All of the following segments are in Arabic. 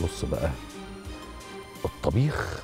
بص بقى، الطبيخ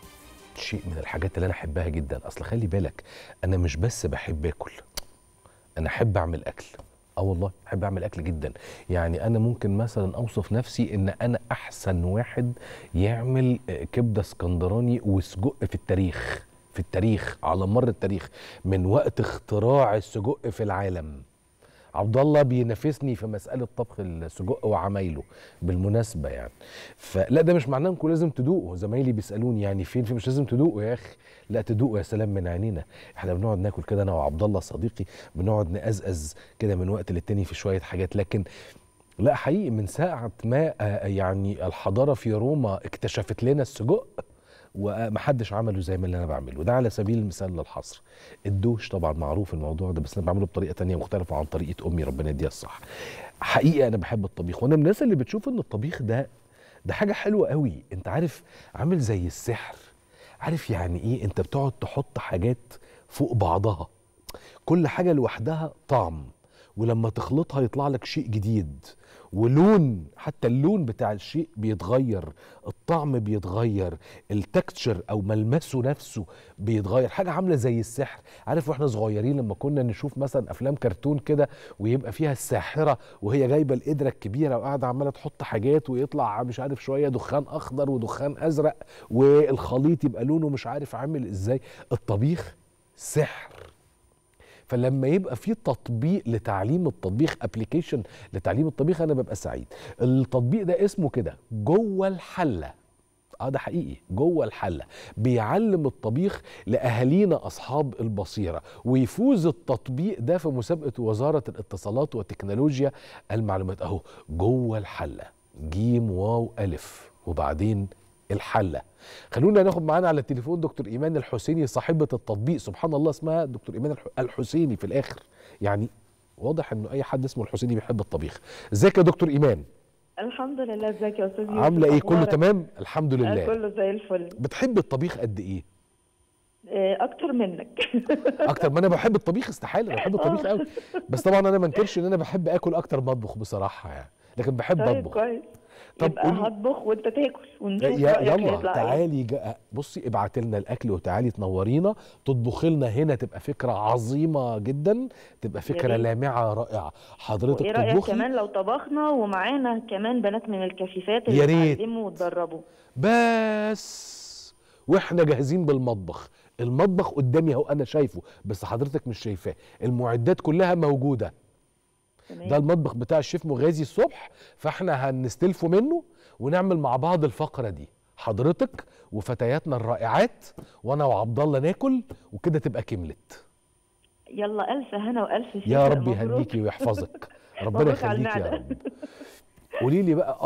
شيء من الحاجات اللي انا احبها جدا. اصل خلي بالك، انا مش بس بحب اكل، انا احب اعمل اكل. اه والله احب اعمل اكل جدا. يعني انا ممكن مثلا اوصف نفسي ان انا احسن واحد يعمل كبده اسكندراني وسجق في التاريخ. في التاريخ، على مر التاريخ، من وقت اختراع السجق في العالم. عبد الله بينافسني في مساله طبخ السجق وعمايله بالمناسبه يعني. فلا، ده مش معناه انكم لازم تدوقوا. زمايلي بيسالوني يعني فين، في مش لازم تدوقوا يا اخي. لا تدوقوا، يا سلام من عينينا. احنا بنقعد ناكل كده انا وعبد الله صديقي، بنقعد نقزقز كده من وقت للتاني في شويه حاجات. لكن لا، حقيقي من ساعه ما يعني الحضاره في روما اكتشفت لنا السجق، ومحدش عمله زي ما اللي انا بعمله ده. على سبيل المثال للحصر، الدوش طبعا معروف الموضوع ده، بس انا بعمله بطريقه تانية مختلفه عن طريقه امي، ربنا يديها الصح. حقيقه انا بحب الطبيخ، وانا من الناس اللي بتشوف ان الطبيخ ده حاجه حلوه قوي. انت عارف، عامل زي السحر. عارف يعني ايه؟ انت بتقعد تحط حاجات فوق بعضها، كل حاجة لوحدها طعم، ولما تخلطها يطلع لك شيء جديد، ولون، حتى اللون بتاع الشيء بيتغير، الطعم بيتغير، التكتشر او ملمسه نفسه بيتغير. حاجة عاملة زي السحر. عارف واحنا صغيرين لما كنا نشوف مثلا افلام كرتون كده، ويبقى فيها الساحرة وهي جايبة القدرة الكبيرة وقاعدة عمالة تحط حاجات، ويطلع مش عارف شوية دخان اخضر ودخان ازرق، والخليط يبقى لونه مش عارف عامل ازاي. الطبيخ سحر. فلما يبقى في تطبيق لتعليم الطبيخ، ابلكيشن لتعليم الطبيخ، انا ببقى سعيد. التطبيق ده اسمه كده جوه الحله. ده حقيقي، جوه الحله بيعلم الطبيخ لاهالينا اصحاب البصيره. ويفوز التطبيق ده في مسابقه وزاره الاتصالات وتكنولوجيا المعلومات. اهو جوه الحله، جيم واو الف وبعدين الحله. خلونا ناخد معانا على التليفون دكتور ايمان الحسيني صاحبه التطبيق. سبحان الله، اسمها دكتور ايمان الحسيني في الاخر. يعني واضح انه اي حد اسمه الحسيني بيحب الطبيخ. ازيك يا دكتور ايمان؟ الحمد لله. ازيك يا استاذ يوسف؟ عامله ايه؟ كله اخبارك؟ تمام الحمد لله. كله زي الفل. بتحب الطبيخ قد ايه؟ اكتر منك. اكتر ما انا بحب الطبيخ، استحاله، انا بحب الطبيخ اه. قوي. بس طبعا انا ما انكرش ان انا بحب اكل اكتر ما اطبخ بصراحه يعني، لكن بحب طيب اطبخ. كويس. طب يبقى قولي. هطبخ وانت تاكل ونشوف يا رايك يلا هيطلع ايه. تعالي بصي ابعت لنا الاكل وتعالي تنورينا، تطبخي لنا هنا، تبقى فكره عظيمه جدا، تبقى يا فكره ريت. لامعه رائعه. حضرتك وايه رايك تطبخي. كمان لو طبخنا ومعانا كمان بنات من الكفيفات اللي يا ريت. اتعلموا واتدربوا؟ بس واحنا جاهزين بالمطبخ. المطبخ قدامي اهو، انا شايفه بس حضرتك مش شايفاه. المعدات كلها موجوده. ده تمام. المطبخ بتاع الشيف مغازي الصبح، فاحنا هنستلفه منه ونعمل مع بعض الفقره دي، حضرتك وفتياتنا الرائعات وانا وعبد الله ناكل، وكده تبقى كملت. يلا الف هنا والف يا شفاء. رب مبروك. يهنيكي ويحفظك. ربنا مبروك على يخليكي يا المعده. رب. قولي لي بقى،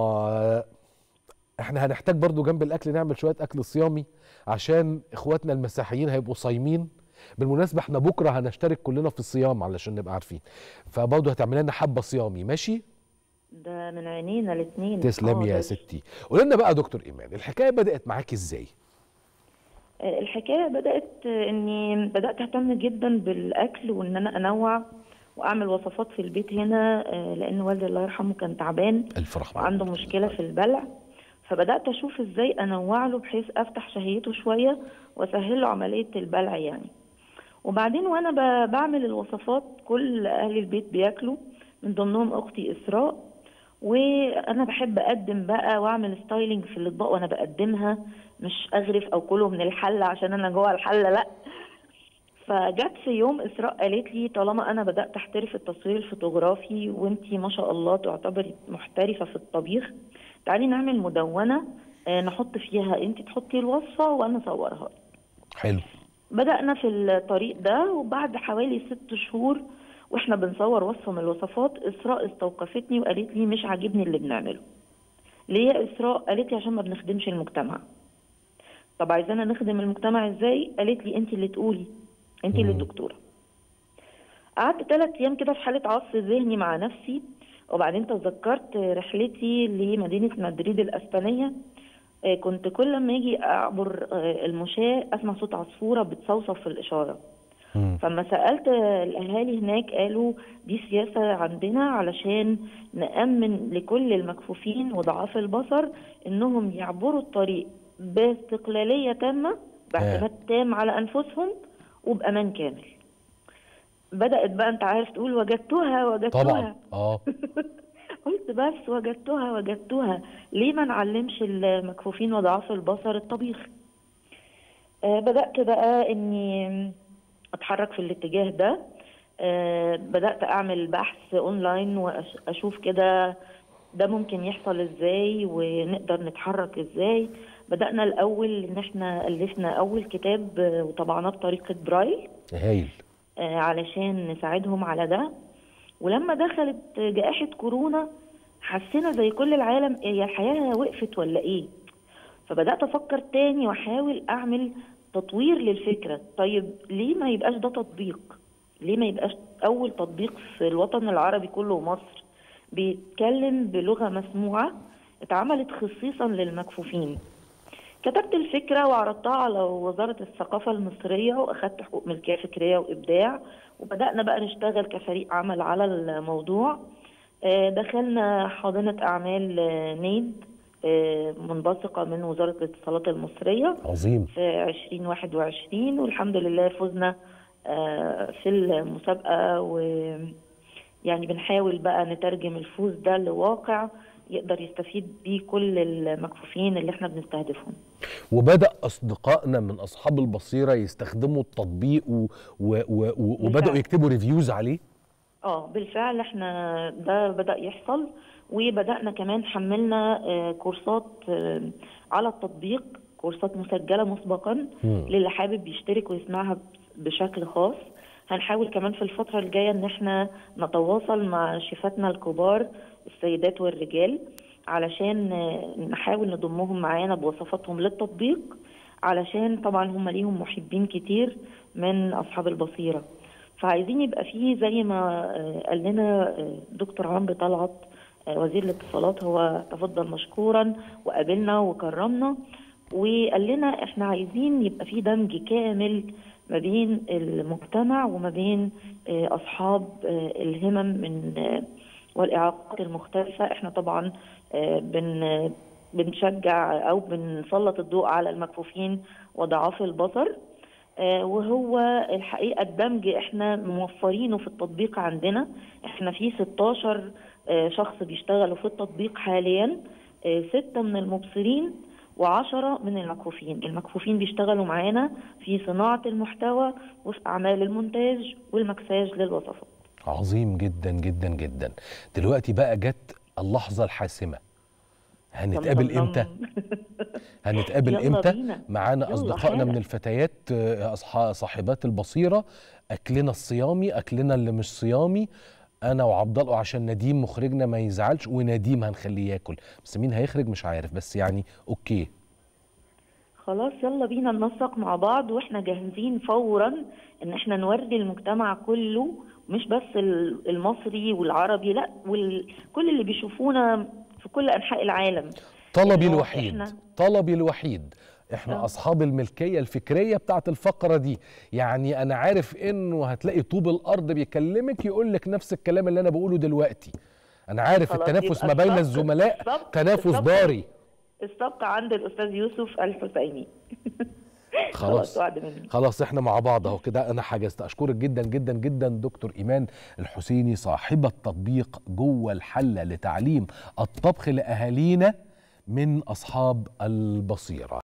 احنا هنحتاج برضو جنب الاكل نعمل شويه اكل صيامي، عشان اخواتنا المسيحيين هيبقوا صايمين. بالمناسبه احنا بكره هنشترك كلنا في الصيام علشان نبقى عارفين، فبرضه هتعمل لنا حبه صيامي، ماشي؟ ده من عينينا الاثنين، تسلمي يا حاضر. ستي. قولي لنا بقى دكتور ايمان، الحكايه بدات معاكي ازاي؟ الحكاية بدأت إني بدأت أهتم جدا بالأكل، وإن أنا أنوع وأعمل وصفات في البيت هنا، لأن والدي الله يرحمه كان تعبان الف رحمه وعنده والله. مشكلة في البلع. فبدأت أشوف إزاي أنوع له بحيث أفتح شهيته شوية وأسهل له عملية البلع يعني. وبعدين وأنا بعمل الوصفات كل أهل البيت بياكلوا، من ضمنهم أختي إسراء. وانا بحب اقدم بقى واعمل ستايلينج في الاطباق وانا بقدمها، مش اغرف او كله من الحله عشان انا جوه الحله، لا. فجت في يوم اسراء قالت لي طالما انا بدات احترف التصوير الفوتوغرافي وانتي ما شاء الله تعتبري محترفه في الطبيخ، تعالي نعمل مدونه نحط فيها، انتي تحطي الوصفه وانا اصورها. حلو. بدأنا في الطريق ده، وبعد حوالي 6 شهور واحنا بنصور وصفة من الوصفات، إسراء استوقفتني وقالت لي مش عاجبني اللي بنعمله. ليه يا إسراء؟ قالت لي عشان ما بنخدمش المجتمع. طب عايزانا نخدم المجتمع ازاي؟ قالت لي انت اللي تقولي، انت اللي الدكتورة. قعدت 3 ايام كده في حالة عصف ذهني مع نفسي، وبعدين تذكرت رحلتي لمدينة مدريد الأسبانية. كنت كل ما اجي اعبر المشاة اسمع صوت عصفورة بتصوصف في الإشارة، فما سألت الأهالي هناك قالوا دي سياسة عندنا علشان نأمن لكل المكفوفين وضعاف البصر إنهم يعبروا الطريق باستقلالية تامة، باعتماد تام على أنفسهم وبأمان كامل. بدأت بقى أنت عارف تقول وجدتها طبعا. قلت بس وجدتها، ليه ما نعلمش المكفوفين وضعاف البصر الطبيخ؟ بدأت بقى إني أتحرك في الاتجاه ده. بدأت أعمل بحث أونلاين وأشوف كده ده ممكن يحصل إزاي ونقدر نتحرك إزاي. بدأنا الأول إن إحنا ألفنا أول كتاب وطبعناه بطريقة برايل. هايل. علشان نساعدهم على ده. ولما دخلت جائحة كورونا حسينا زي كل العالم هي الحياة وقفت ولا إيه؟ فبدأت أفكر تاني وأحاول أعمل تطوير للفكرة. طيب ليه ما يبقاش ده تطبيق؟ ليه ما يبقاش أول تطبيق في الوطن العربي كله ومصر بيتكلم بلغة مسموعة اتعملت خصيصا للمكفوفين؟ كتبت الفكرة وعرضتها على وزارة الثقافة المصرية وأخدت حقوق ملكية فكرية وإبداع، وبدأنا بقى نشتغل كفريق عمل على الموضوع. دخلنا حاضنة أعمال نيد منبثقة من وزارة الاتصالات المصرية. عظيم. في 2021 والحمد لله فزنا في المسابقة، ويعني بنحاول بقى نترجم الفوز ده لواقع يقدر يستفيد بيه كل المكفوفين اللي احنا بنستهدفهم. وبدأ أصدقائنا من أصحاب البصيرة يستخدموا التطبيق وبدأوا يكتبوا ريفيوز عليه؟ بالفعل احنا ده بدأ يحصل، وبدأنا كمان حملنا كورسات على التطبيق، كورسات مسجلة مسبقا للي حابب يشترك ويسمعها بشكل خاص. هنحاول كمان في الفترة الجاية ان احنا نتواصل مع شيفاتنا الكبار السيدات والرجال علشان نحاول نضمهم معانا بوصفاتهم للتطبيق، علشان طبعا هم ليهم محبين كتير من أصحاب البصيرة. فعايزين يبقى فيه زي ما قال لنا دكتور عمرو طلعت وزير الاتصالات، هو تفضل مشكورا وقابلنا وكرمنا وقال لنا احنا عايزين يبقى فيه دمج كامل ما بين المجتمع وما بين أصحاب الهمم من والإعاقات المختلفة. احنا طبعا بنشجع أو بنسلط الضوء على المكفوفين وضعاف البصر، وهو الحقيقة الدمج احنا موفرينه في التطبيق عندنا. احنا في 16 شخص بيشتغلوا في التطبيق حاليا، 6 من المبصرين و10 من المكفوفين. المكفوفين بيشتغلوا معانا في صناعة المحتوى وفي أعمال المونتاج والمكساج للوصفات. عظيم جدا جدا جدا. دلوقتي بقى جت اللحظة الحاسمة، هنتقابل امتى؟ هنتقابل امتى؟ معانا اصدقائنا من الفتيات صاحبات البصيرة، اكلنا الصيامي، اكلنا اللي مش صيامي، انا وعبد الله، عشان نديم مخرجنا ما يزعلش، ونديم هنخليه ياكل، بس مين هيخرج مش عارف، بس يعني اوكي خلاص يلا بينا ننسق مع بعض، واحنا جاهزين فورا ان احنا نوري المجتمع كله، مش بس المصري والعربي، لا كل اللي بيشوفونا في كل انحاء العالم. طلبي الوحيد احنا اصحاب الملكيه الفكريه بتاعت الفقره دي. يعني انا عارف انه هتلاقي طوب الارض بيكلمك يقول لك نفس الكلام اللي انا بقوله دلوقتي. انا عارف التنافس ما بين الزملاء تنافس ضاري. السبق عند الاستاذ يوسف الحسيني. خلاص احنا مع بعض اهو كده، انا حجزت. اشكرك جدا جدا جدا دكتور ايمان الحسيني، صاحبه تطبيق جوه الحله لتعليم الطبخ لاهالينا من اصحاب البصيره.